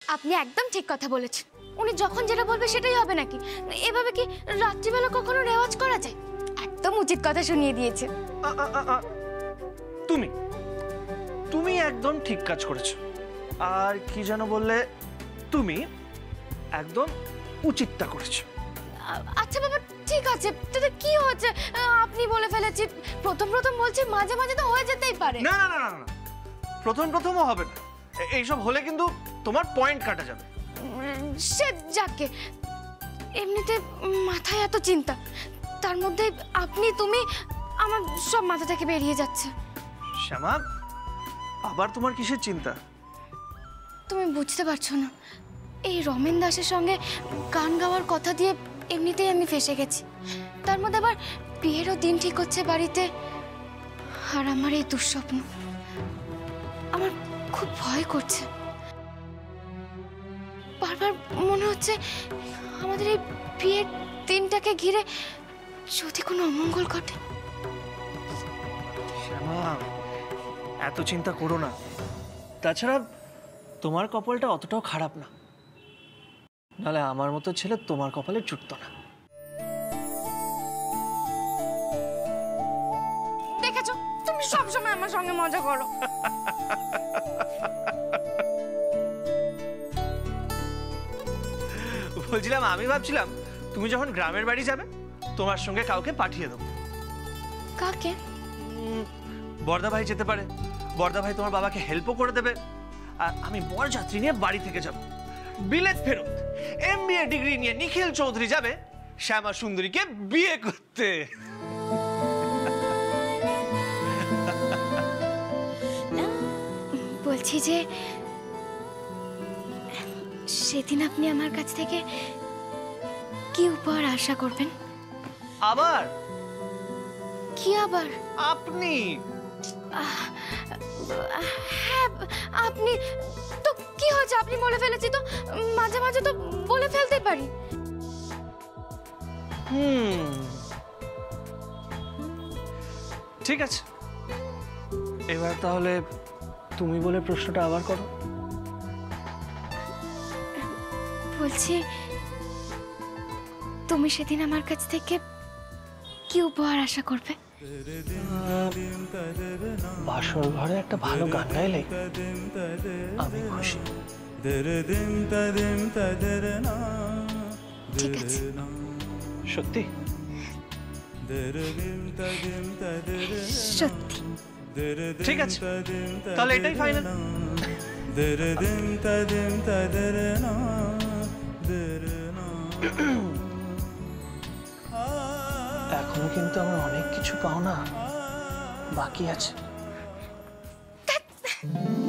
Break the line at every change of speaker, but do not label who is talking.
আপনি একদম ঠিক কথা বলেছেন। উনি যখন যেটা বলবে সেটাই হবে নাকি? এভাবে কি রাত্রিবেলা কখনো রেওয়াজ করা যায়? একদম উচিত কথা শুনিয়ে দিয়েছে।
তুমি তুমি একদম ঠিক কাজ করেছো। আর কি যেন বললে, তুমি একদম উচিতটা করেছো।
আচ্ছা বাবা ঠিক আছে, তাতে কি হচ্ছে? আপনি বলে ফেলেছি, প্রথম প্রথম বলছি, মাঝে মাঝে তো হয়ে যেতেই পারে।
না না না না না, প্রথমও হবে না। এইসব হলে কিন্তু তোমার পয়েন্ট কাটা যাবে।
সে যাকে, এমনিতে মাথায় এত চিন্তা, তার মধ্যে আপনি তুমি, আমার সব মাথা থেকে বেরিয়ে যাচ্ছে।
শ্যামা, আবার তোমার কিসের চিন্তা?
তুমি বুঝতে পারছো না, এই রমেন দাসের সঙ্গে গান গাওয়ার কথা দিয়ে এমনিতেই আমি ফেসে গেছি। তার মধ্যে আবার বিয়েরও দিন ঠিক হচ্ছে বাড়িতে, আর আমার এই দুঃস্বপ্ন, আমার খুব ভয় করছে। বারবার মনে হচ্ছে আমাদের এই বিয়ের দিনটাকে ঘিরে যদি কোনো অমঙ্গল ঘটে।
শ্যামা, এত চিন্তা করো না। তাছাড়া তোমার কপালটা অতটাও খারাপ না, নাহলে আমার মতো ছেলে তোমার কপালে জুটত না।
দেখেছো, তুমি সবসময় আমার সঙ্গে মজা করো।
বলছিলাম, আমি ভাবছিলাম তুমি যখন গ্রামের বাড়ি যাবে তোমার সঙ্গে কাউকে পাঠিয়ে দেবো।
কাকে?
বর্দা ভাই যেতে পারে। বর্দা ভাই তোমার বাবাকে হেল্পও করে দেবে। আর আমি বরযাত্রী নিয়ে বাড়ি থেকে যাব। বিলেত ফেরত MBA ডিগ্রি নিয়ে নিখিল চৌধুরী যাবে শ্যামা সুন্দরীকে বিয়ে করতে।
বলছি যে সেদিন আপনি আমার কাছ থেকে কি উপহার আশা করবেন?
আবার?
কি আবার?
আপনি?
হ্যাঁ, আপনি তো কি হয়েছে? আপনি বলে ফেলেছি তো, মাঝে মাঝে তো বলে ফেলতে পারি।
ঠিক আছে, এবার তাহলে তুমি বলে প্রশ্নটা আবার করো।
বলছি, তুমি সেদিন আমার কাছ থেকে কি উপহার আশা করবে?
বাসর ঘরে একটা ভালো গান গাইলে আমি খুশি।
ঠিক আছে।
সত্যি?
সত্যি।
ঠিক আছে, তাহলে এটাই ফাইনাল। এখনো কিন্তু আমার অনেক কিছু পাওনা বাকি আছে।